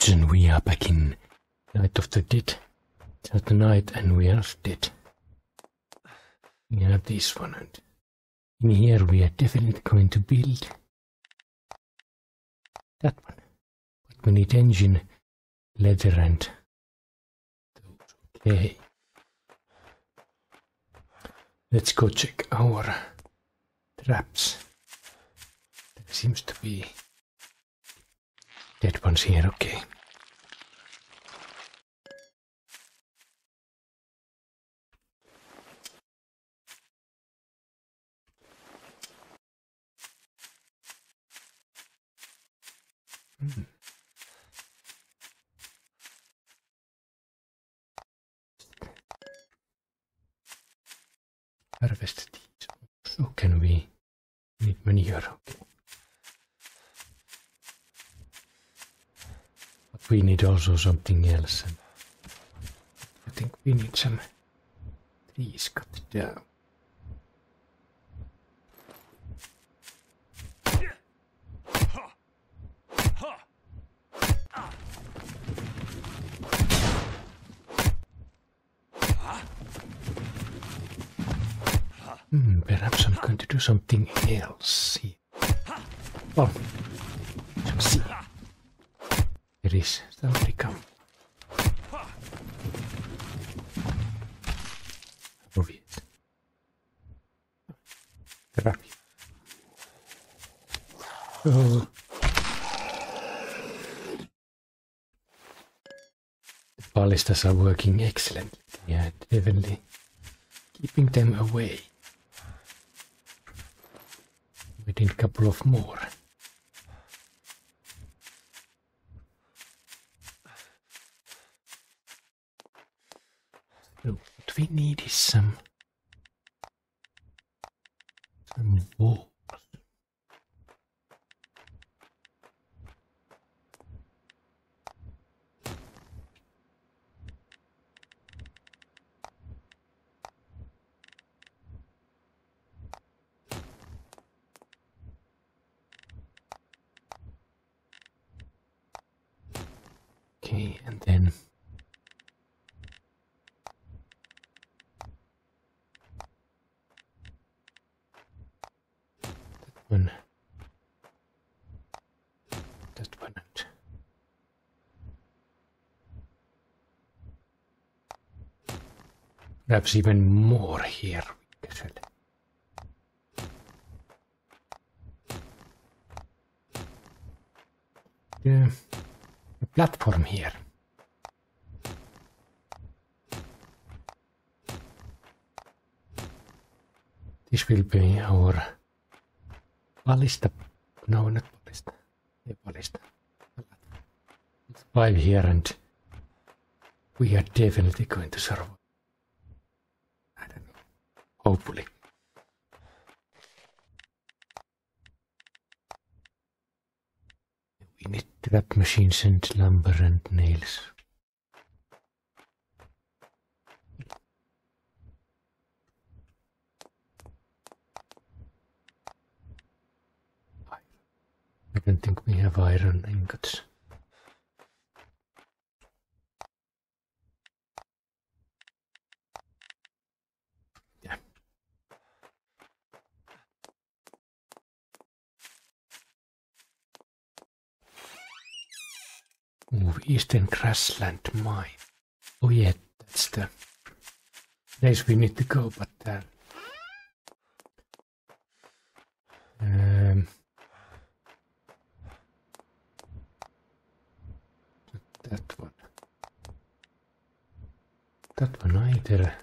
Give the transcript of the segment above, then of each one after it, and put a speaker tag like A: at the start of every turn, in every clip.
A: And we are back in Night of the Dead. It's not the night and we are dead. We have this one, and in here we are definitely going to build that one. But we need engine, leather and those. Okay. Let's go check our traps. There seems to be dead ones here, okay. Harvest these. So can we need manure? Okay. But we need also something else. And I think we need some trees cut down. Perhaps I'm going to do something else here. Oh, let's see. There is somebody come. Move it. Grab it. Oh. The ballistas are working excellently. Yeah, definitely keeping them away. We need a couple of more. So what we need is some walls. Okay, and then that one, and perhaps even more here. A platform here. This will be our ballista. No, not ballista. Yeah, ballista. Let's dive here and we are definitely going to survive. I don't know. Hopefully. We need trap machines and lumber and nails. I don't think we have iron ingots. Yeah. Move Eastern Grassland Mine. Oh yeah, that's the place we need to go, but that one. That one either.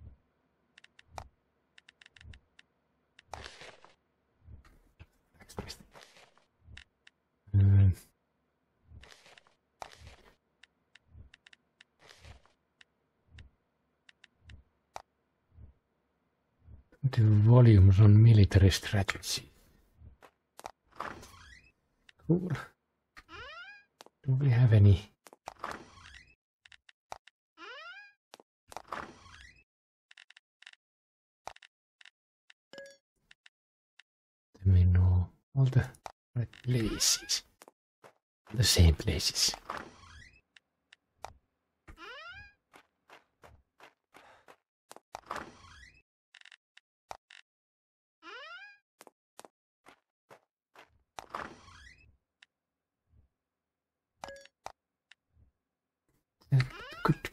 A: The volumes on military strategy. Cool. Do we have any? Then we know all the right places. The same places.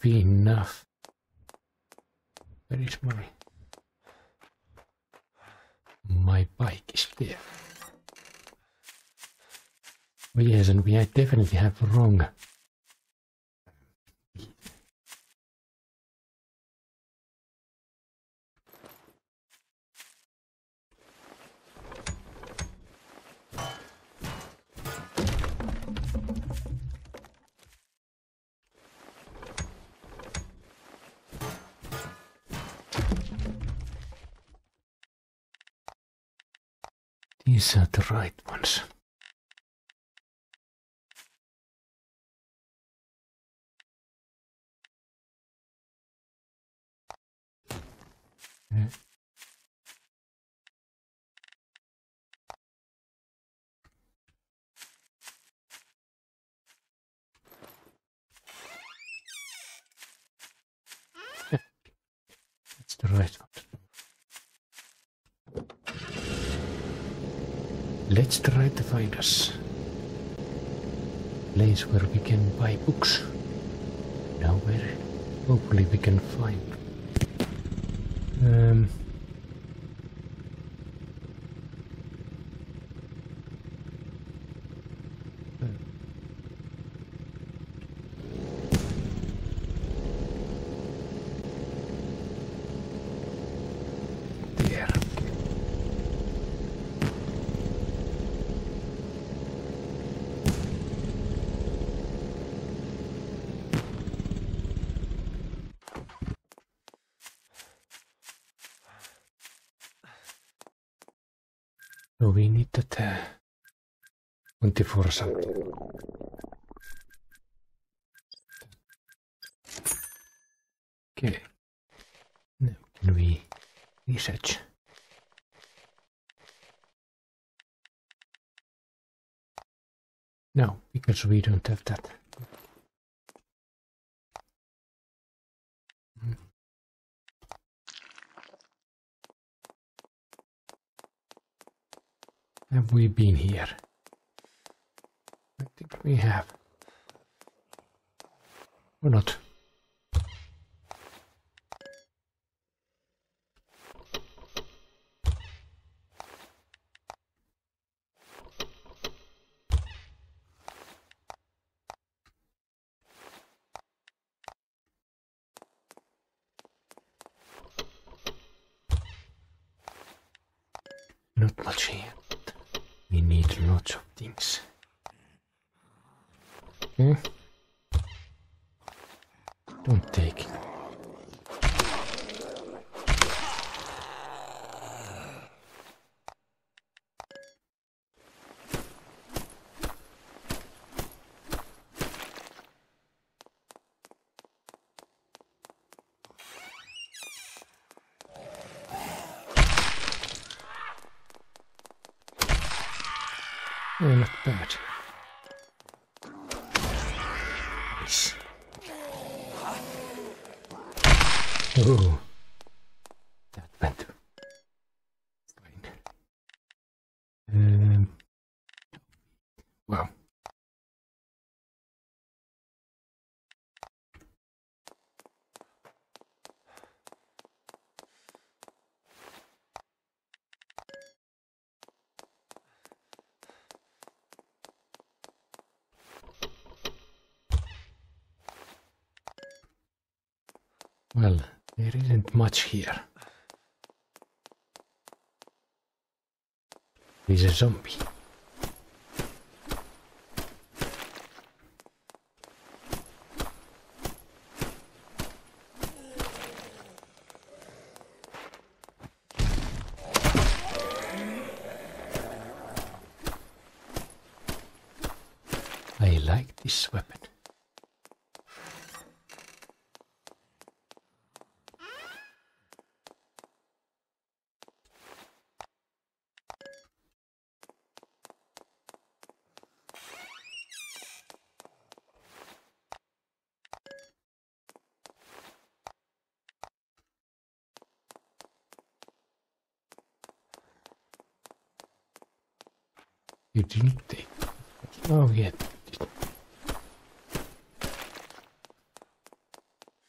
A: be enough. Where is my bike is there. Oh yes, and we definitely have wrong. These are the right ones. That's the right one. Let's try to find us a place where we can buy books. Now where hopefully we can find there. So we need that 24 something. Okay. Now can we research? No, because we don't have that. Have we been here? I think we have. Or not. Not much here. We need lots of things. Okay. Don't take it. Oh, not bad. Nice. Oh, that went fine. Wow. Well, there isn't much here. He's a zombie. I like this weapon. You didn't take. Oh, yeah.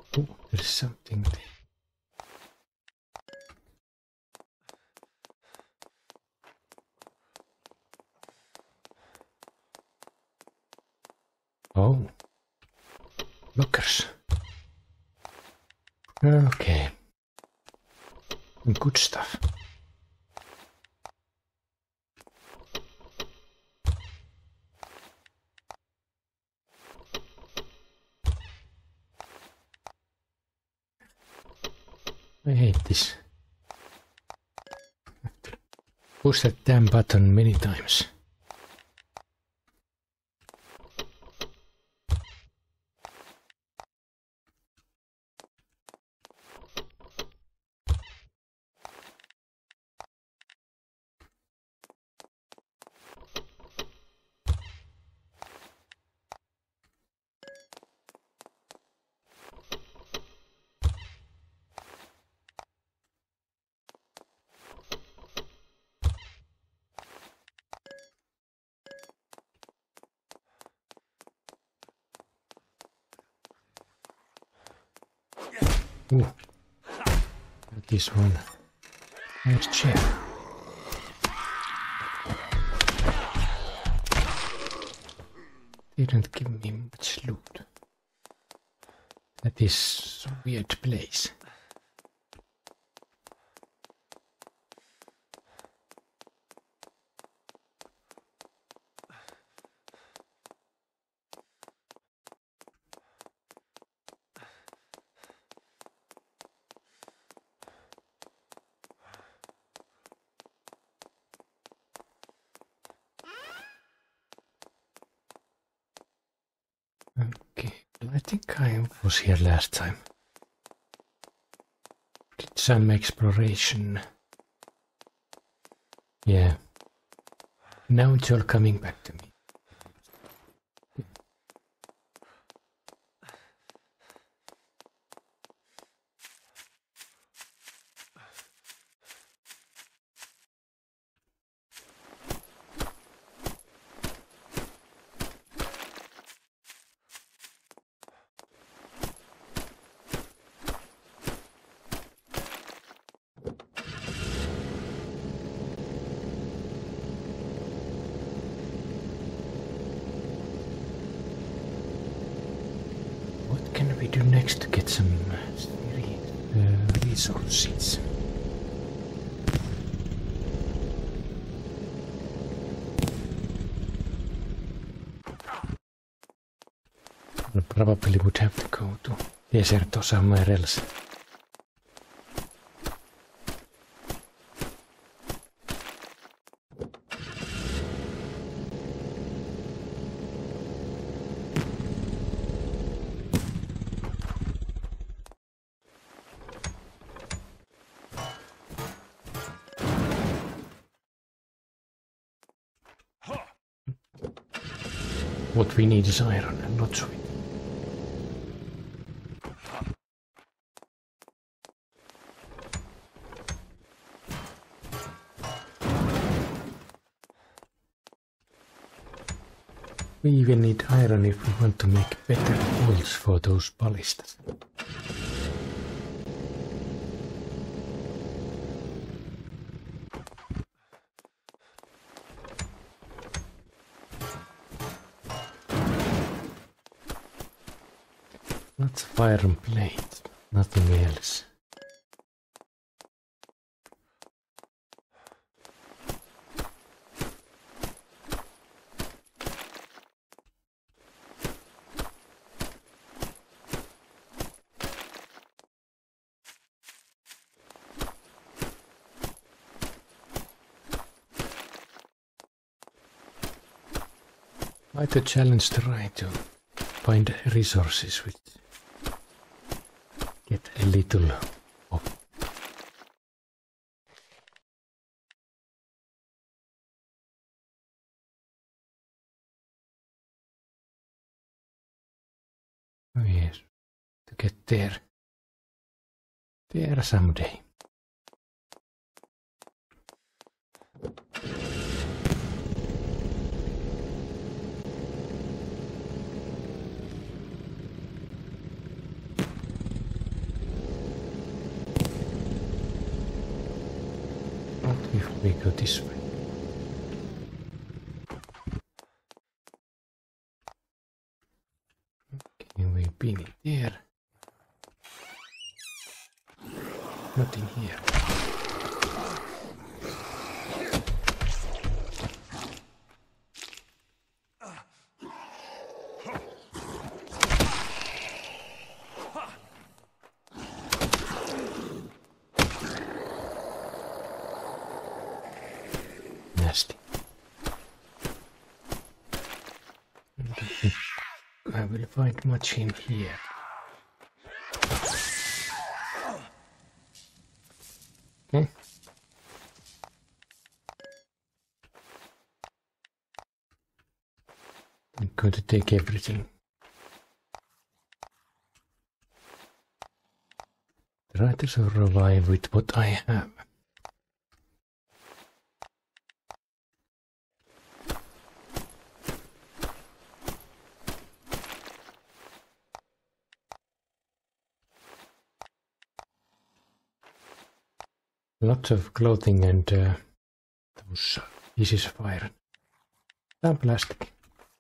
A: Oh, there's something there. Oh, lockers. Okay, good stuff. I hate this. Push that damn button many times. Ooh, this one. Nice chair. Didn't give me much loot. That is a weird place. Okay, I think I was here last time. Did some exploration. Yeah. Now it's all coming back to me. What can we do next to get some resources? I probably would have to go to desert or somewhere else. What we need is iron and lots of it. We even need iron if we want to make better bolts for those ballistas. Lots of iron plates, nothing else. Quite a challenge to try to find resources which get a little up. Oh yes, to get there someday. We go this way. Okay, we've been in there. Nothing here. Nasty. I don't think I will find much in here. Okay. I'm going to take everything. Try to survive with what I have. Lots of clothing and those pieces of iron. And plastic.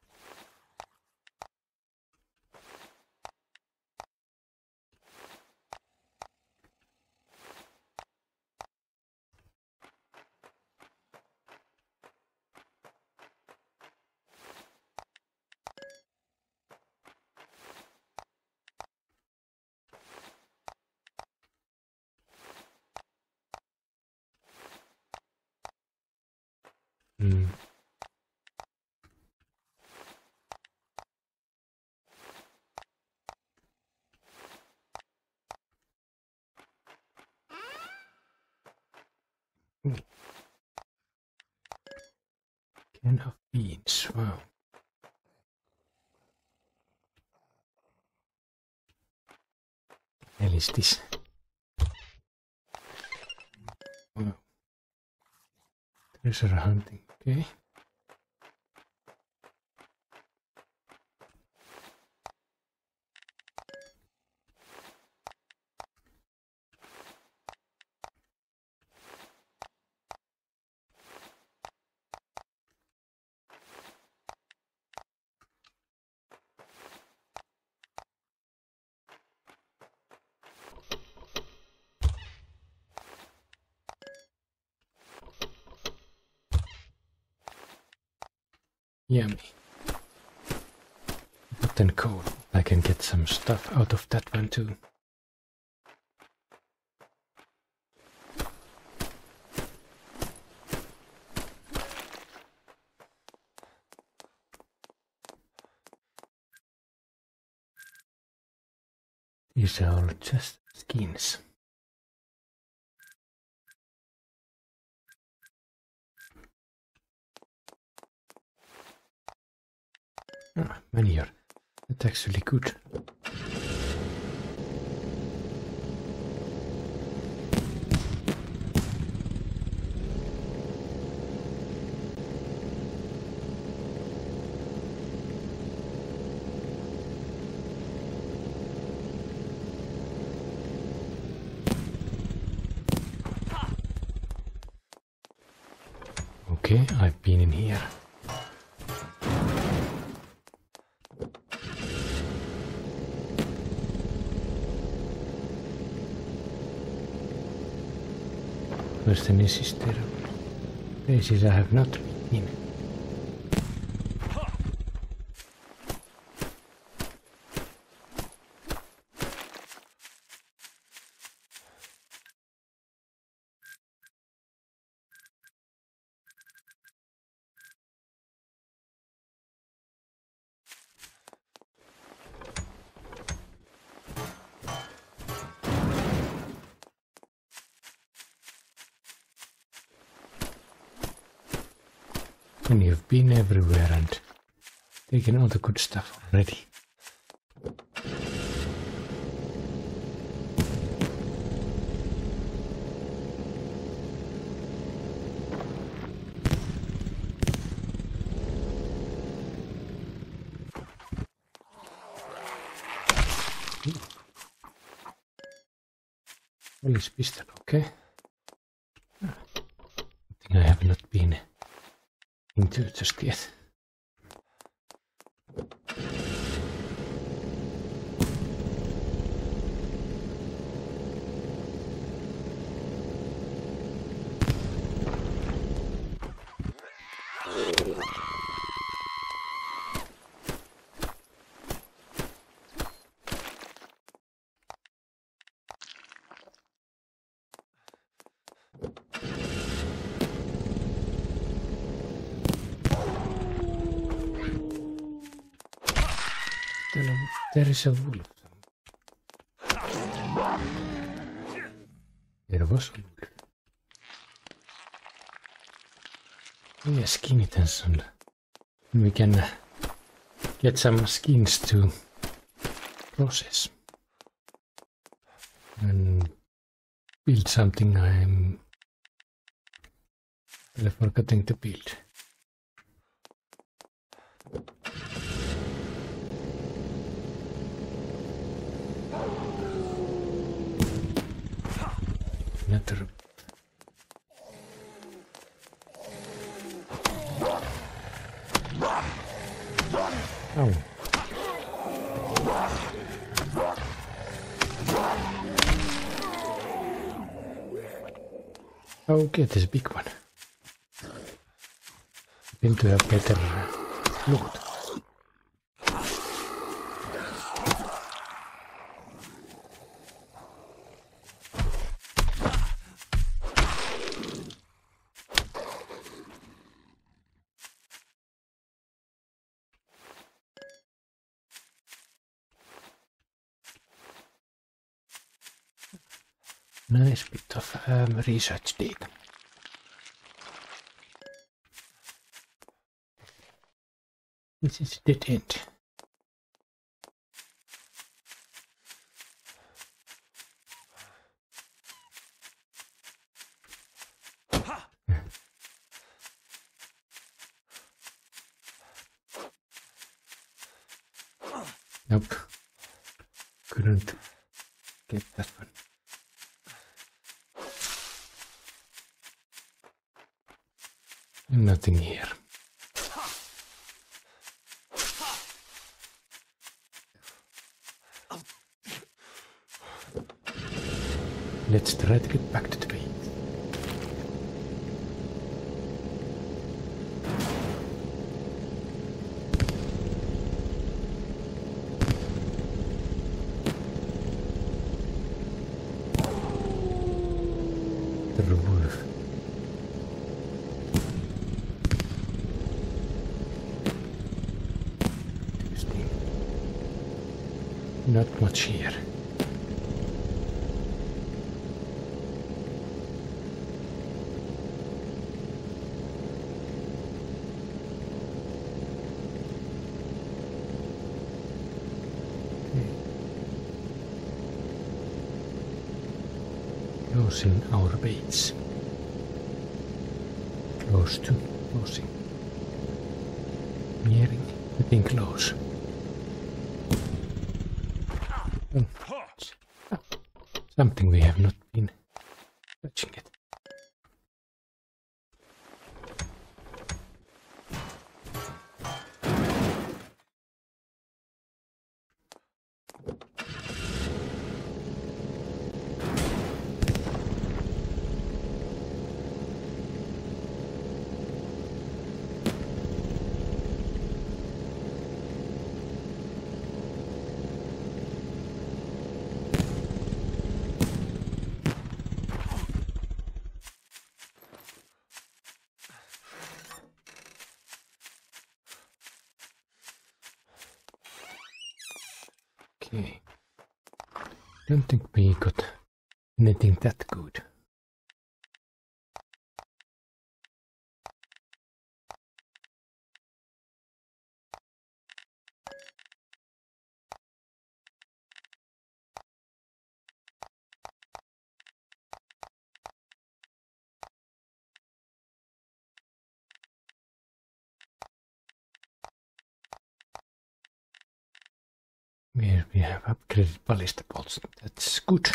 A: Can of beans, wow. Hell is this? Wow. Treasure hunting, okay. Yummy. Rotten coal. I can get some stuff out of that one too. These are all just skins. Ah, manure. That's actually good. Okay, I've been in here. Question is there places I have not been in? And you've been everywhere and taken all the good stuff already. Police pistol, okay. Something have not been into just yet. There is a wolf. There was a wolf. We are skinny tension. We can get some skins to process and build something I'm forgetting to build. Another. Oh. Okay, this big one. Seem to have better loot. Nice bit of research data. This is dead end. Nope. Couldn't get that one. Nothing here. Let's try to get back to the base. The wolf. Not much here. Closing our baits. Close to closing. Nearing, getting close. Something we have not been touching it. Okay. Don't think we got anything that good. Where we have upgraded ballista bolts. That's good.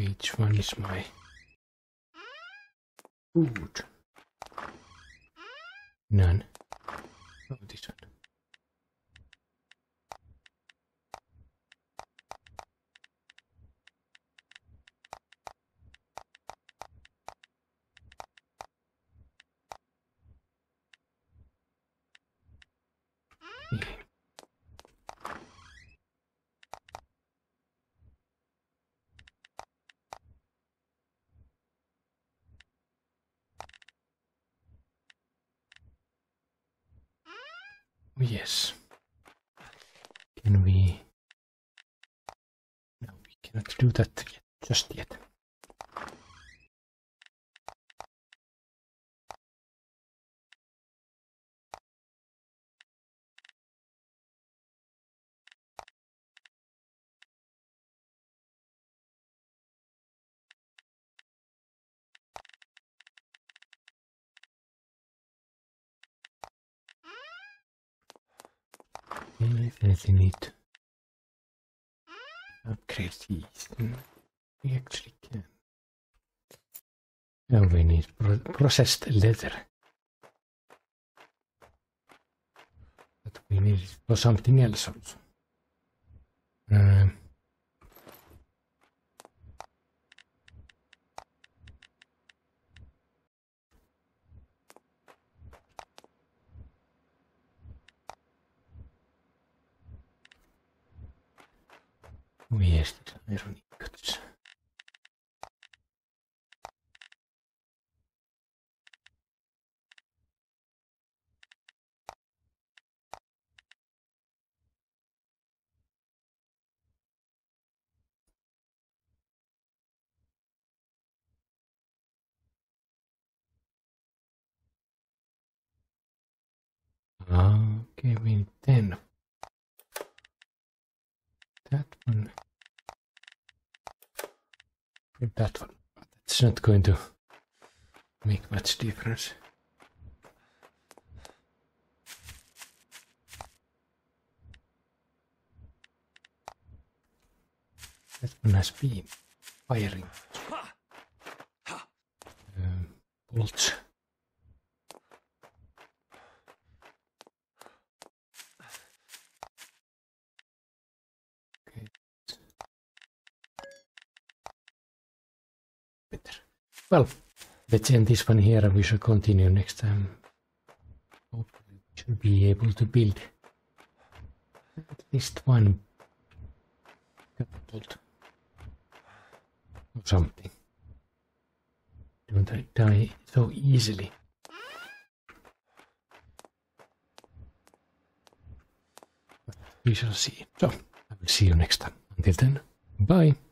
A: Which one is my food? None. Oh, this one. Yeah. Oh, yes. Can we? No, we cannot do that yet, just yet. Definitely need to upgrade these. We actually can. Now we need processed leather. But we need it for something else also. Where's the iron ingots? Okay, we need 10. That one. And that one. But that's not going to make much difference. That one has been firing bolts. Okay. Better. Well, let's end this one here and we shall continue next time. Hopefully we should be able to build at least one catapult or something. Don't I die so easily? But we shall see. So, I will see you next time. Until then, bye.